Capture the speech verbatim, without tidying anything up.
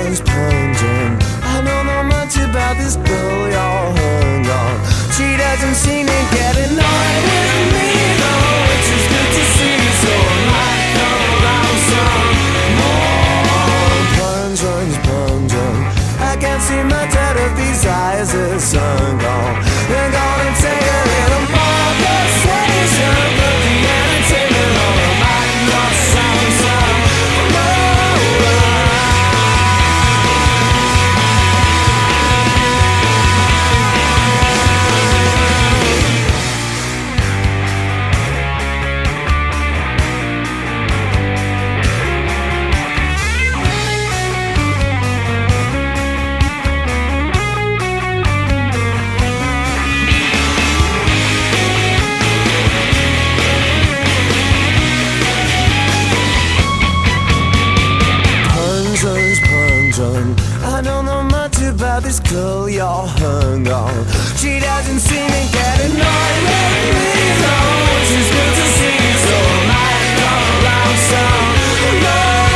Punch, pungent. I don't know much about this girl, you're hung on. She doesn't seem to get annoyed with me though, which is good to see. So I might come around some more. Pungent, pungent. I can't see much out of these eyes, the sun gone. They're gonna take a little more persuasion, but the entertainment on the mic not sound some more. I don't know much about this girl you're hung on. She doesn't seem to get annoyed with me though, which is good to see. So I might come around some more.